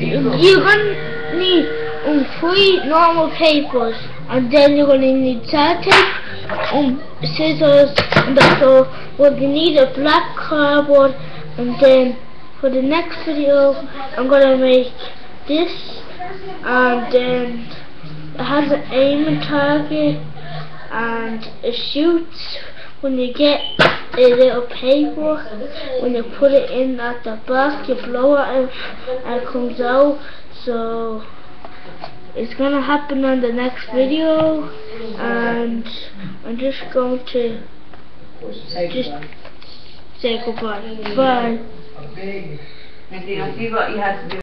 You're gonna need 3 normal papers, and then you're gonna need sellotape, scissors, and that's all. Well, you need a black cardboard, and then for the next video, I'm gonna make this, and then it has an aim and target, and it shoots when you get a little paper. When you put it in at the back, you blow it and it comes out. So it's gonna happen on the next video, and I'm just going to say goodbye. Bye. Okay. And see what you have to do.